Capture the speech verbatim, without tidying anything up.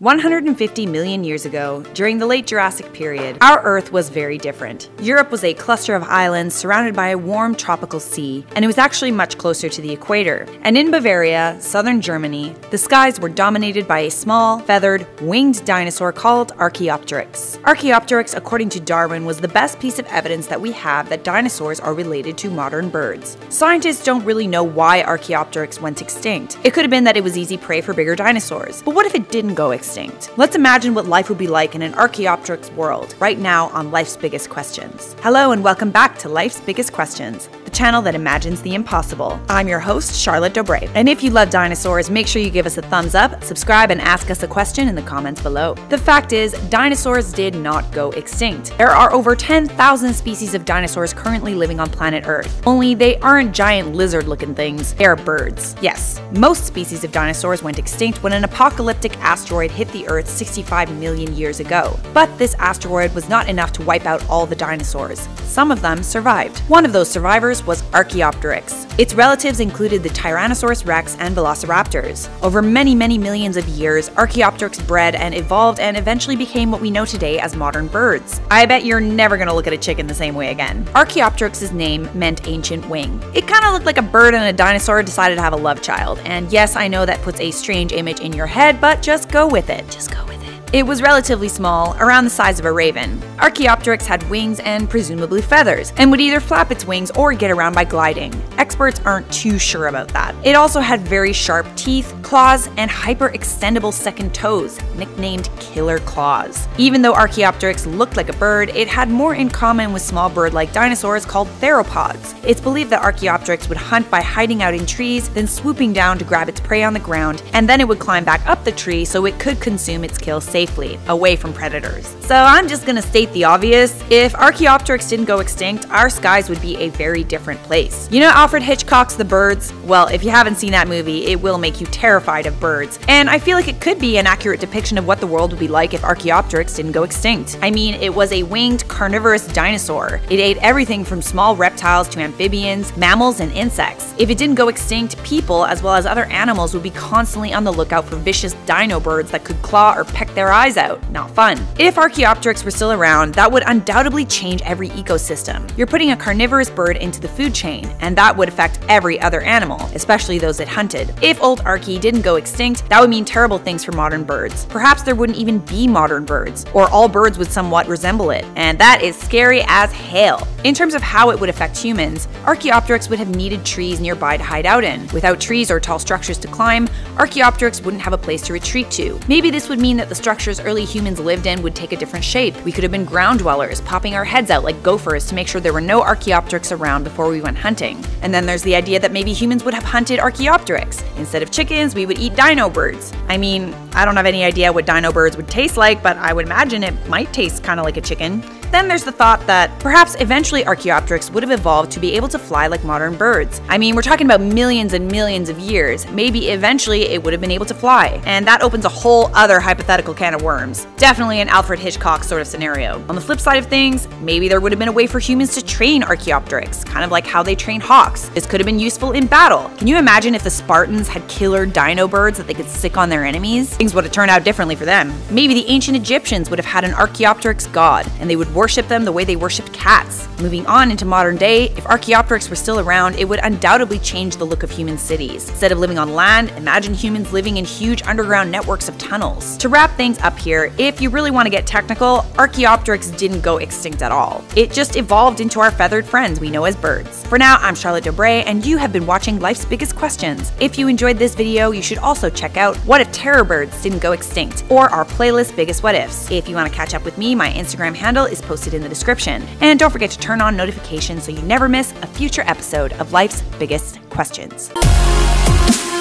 one hundred fifty million years ago, during the late Jurassic period, our Earth was very different. Europe was a cluster of islands surrounded by a warm tropical sea, and it was actually much closer to the equator. And in Bavaria, southern Germany, the skies were dominated by a small, feathered, winged dinosaur called Archaeopteryx. Archaeopteryx, according to Darwin, was the best piece of evidence that we have that dinosaurs are related to modern birds. Scientists don't really know why Archaeopteryx went extinct. It could have been that it was easy prey for bigger dinosaurs, but what if it didn't go extinct? Let's imagine what life would be like in an Archaeopteryx world, right now on Life's Biggest Questions. Hello and welcome back to Life's Biggest Questions, the channel that imagines the impossible. I'm your host, Charlotte Dobré, and if you love dinosaurs, make sure you give us a thumbs up, subscribe, and ask us a question in the comments below. The fact is, dinosaurs did not go extinct. There are over ten thousand species of dinosaurs currently living on planet Earth, only they aren't giant lizard-looking things, they are birds. Yes, most species of dinosaurs went extinct when an apocalyptic asteroid hit the Earth sixty-five million years ago. But this asteroid was not enough to wipe out all the dinosaurs. Some of them survived. One of those survivors was Archaeopteryx. Its relatives included the Tyrannosaurus rex and velociraptors. Over many, many millions of years, Archaeopteryx bred and evolved and eventually became what we know today as modern birds. I bet you're never gonna look at a chicken the same way again. Archaeopteryx's name meant ancient wing. It kinda looked like a bird and a dinosaur decided to have a love child. And yes, I know that puts a strange image in your head, but just go with it. Just go with it. It was relatively small, around the size of a raven. Archaeopteryx had wings and presumably feathers, and would either flap its wings or get around by gliding. Experts aren't too sure about that. It also had very sharp teeth, claws, and hyper-extendable second toes, nicknamed killer claws. Even though Archaeopteryx looked like a bird, it had more in common with small bird-like dinosaurs called theropods. It's believed that Archaeopteryx would hunt by hiding out in trees, then swooping down to grab its prey on the ground, and then it would climb back up the tree so it could consume its kill safely. Safely, away from predators. So I'm just gonna state the obvious, if Archaeopteryx didn't go extinct, our skies would be a very different place. You know Alfred Hitchcock's The Birds? Well, if you haven't seen that movie, it will make you terrified of birds. And I feel like it could be an accurate depiction of what the world would be like if Archaeopteryx didn't go extinct. I mean, it was a winged, carnivorous dinosaur. It ate everything from small reptiles to amphibians, mammals, and insects. If it didn't go extinct, people, as well as other animals, would be constantly on the lookout for vicious dino birds that could claw or peck their eyes out. Not fun. If Archaeopteryx were still around, that would undoubtedly change every ecosystem. You're putting a carnivorous bird into the food chain, and that would affect every other animal, especially those it hunted. If old Archae didn't go extinct, that would mean terrible things for modern birds. Perhaps there wouldn't even be modern birds, or all birds would somewhat resemble it, and that is scary as hell. In terms of how it would affect humans, Archaeopteryx would have needed trees nearby to hide out in. Without trees or tall structures to climb, Archaeopteryx wouldn't have a place to retreat to. Maybe this would mean that the structures early humans lived in would take a different shape. We could have been ground dwellers, popping our heads out like gophers to make sure there were no Archaeopteryx around before we went hunting. And then there's the idea that maybe humans would have hunted Archaeopteryx. Instead of chickens, we would eat dino birds. I mean, I don't have any idea what dino birds would taste like, but I would imagine it might taste kind of like a chicken. Then there's the thought that perhaps eventually Archaeopteryx would have evolved to be able to fly like modern birds. I mean, we're talking about millions and millions of years. Maybe eventually it would have been able to fly. And that opens a whole other hypothetical can of worms. Definitely an Alfred Hitchcock sort of scenario. On the flip side of things, maybe there would have been a way for humans to train Archaeopteryx, kind of like how they train hawks. This could have been useful in battle. Can you imagine if the Spartans had killer dino birds that they could sick on their enemies? Things would have turned out differently for them. Maybe the ancient Egyptians would have had an Archaeopteryx god, and they would worship them the way they worshipped cats. Moving on into modern day, if Archaeopteryx were still around, it would undoubtedly change the look of human cities. Instead of living on land, imagine humans living in huge underground networks of tunnels. To wrap things up here, if you really want to get technical, Archaeopteryx didn't go extinct at all. It just evolved into our feathered friends we know as birds. For now, I'm Charlotte Dobré, and you have been watching Life's Biggest Questions. If you enjoyed this video, you should also check out What If Terror Birds Didn't Go Extinct, or our playlist Biggest What Ifs. If you want to catch up with me, my Instagram handle is posted in the description. And don't forget to turn on notifications so you never miss a future episode of Life's Biggest Questions.